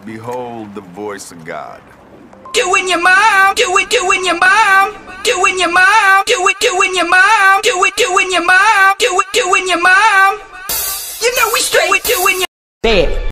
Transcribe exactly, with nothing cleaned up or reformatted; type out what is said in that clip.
behold the voice of God. Doing your mom, do it, doing your mom, doing your mom, do it, doing your mom, do it, doing your mom, do it, doing your mom. You know we straight doing your. Bad.